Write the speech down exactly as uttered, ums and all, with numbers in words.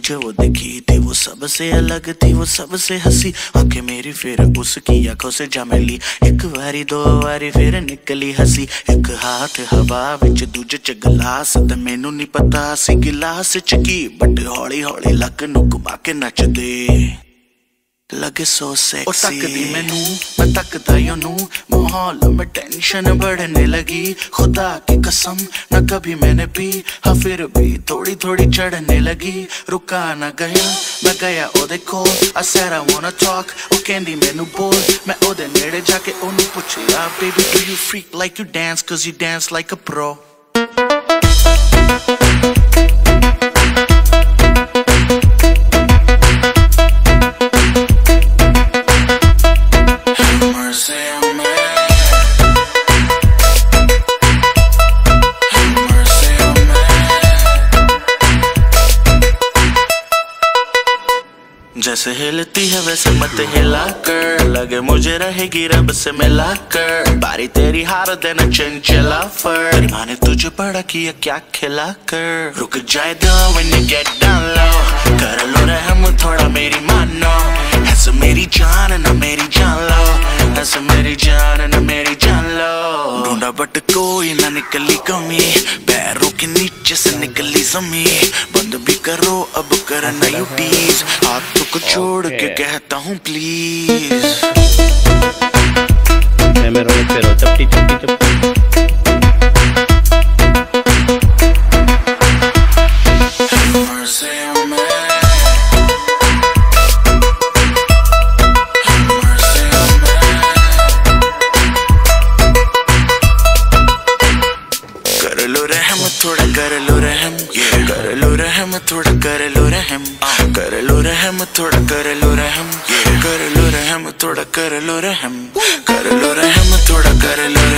मुझे वो दिखी थी, वो सबसे अलग थी, वो सबसे हंसी। आंखें मेरी फिर उसकी आंखों से जा मिली, एक बारी दो बारी फिर निकली हंसी। एक हाथ हवा विच दूजे च गिलास, ते मैनू नहीं पता सी गिलास च की, बट हौली हौली लक नू घुमा के नचदे लगे सो सेक्सी। और तकदी मैनू मैं तकदा योनू, माहौल में टेंशन बढ़ने लगी। खुदा की कसम न कभी मैंने पी, हाँ फिर भी थोड़ी थोड़ी चढ़ने लगी। रुका न गया मैं गया ओदे कोल, I said I wanna talk, ओ कहंदी मैनू बोल। मैं ओदे नेड़े जाके ओनू पुछया, baby do you freak like you dance, cause you dance like a pro। जैसे हिलती है वैसे मत हिला कर, लगे मुझे रहेगी रब से मिला कर। बारी तेरी हार देना चंचला फर, तेरी माँ ने तुझे बड़ा किया क्या खिला कर। रुक जाए दो when you get down low, कर लो रहम थोड़ा मेरी मानो। ऐसे मेरी जान ना मेरी जान लो, ऐसे मेरी जान ना मेरी जान लो। ढूंढा बट कोई ना निकली कमी, पैरों के नीचे से निकली जमी। बंद भी करो अब करना यू टीज, हाथों को छोड़ के कहता हूँ प्लीज। pero चपटी चपटी चपटी कर लो रहम थोड़ा कर लो रहम, कर लो रहम थोड़ा कर लो रहम, कर लो रहम थोड़ा कर लो रहम, कर लो रहम थोड़ा कर लो रहम, कर लो रहम थोड़ा कर लो।